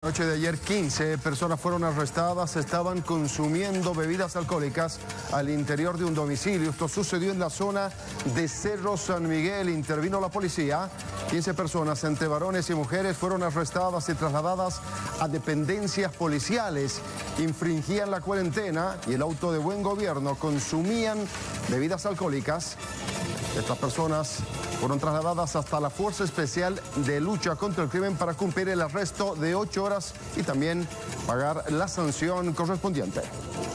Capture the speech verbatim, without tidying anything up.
Noche de ayer, quince personas fueron arrestadas, estaban consumiendo bebidas alcohólicas al interior de un domicilio. Esto sucedió en la zona de Cerro San Miguel. Intervino la policía. quince personas, entre varones y mujeres, fueron arrestadas y trasladadas a dependencias policiales. Infringían la cuarentena y el auto de buen gobierno, consumían bebidas alcohólicas. Estas personas fueron trasladadas hasta la Fuerza Especial de Lucha contra el Crimen para cumplir el arresto de ocho horas y también pagar la sanción correspondiente.